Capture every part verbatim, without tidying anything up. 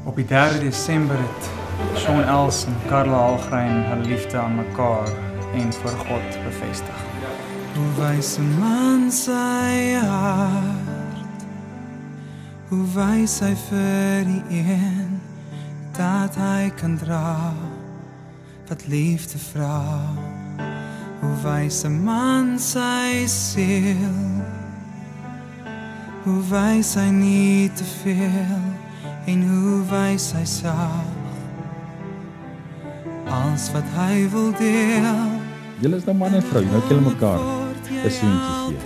Op die derde Desember het Sean Els en Karla Algrein hulle liefde aan mekaar en voor God bevestig. Hoe wys 'n man sy hart? Hoe wys hy vir die een dat hy kan dra wat liefde vra? Hoe wys 'n man sy siel? Hoe wys hy nie te veel? En hoe wys hy saag als wat hy wil deel? Julle is nou man en vrou, nou julle mekaar 'n soentjie gee.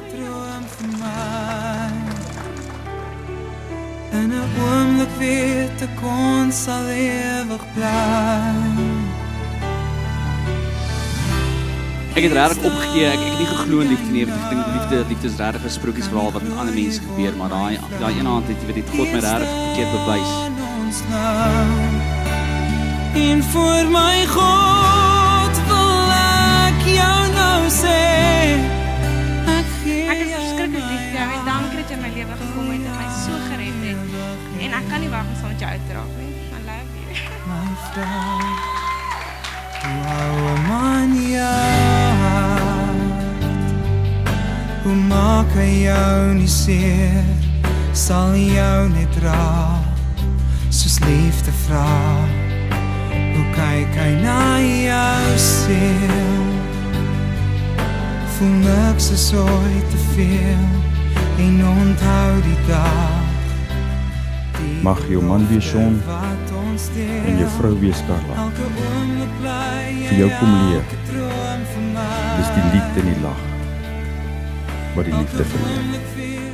En 'n oomblik weet ek ons sal ewig bly. Ek het regtig opgegee, ek, ek het nie geglo in liefde nie, ek dink liefde, liefde is regtig 'n sprokiesverhaal wat met ander mense gebeur, maar daai daai een aand het jy weet dit God my regtig verkeerd bewys. En voor my God wil ek jou nou sê, ek gee. Ek is verskriklik lief vir jou en dankie dat jy in my lewe gekom het en my so gered het. En ek kan nie wag om saam met jou uit te raak nie. I love you. My vrou, hoe hou 'n man jou? Hoe maak hy jou nie seer? Sal hy jou net dra, soos liefde vra? Hoe kyk hy na jou siel? Voel niks is ooit te veel, en onthou die dag. Mag jou man wees Sean, en jou vrou wees Karla. Vir jou kom leer, dis die lied en die lag, wat die liefde verleer.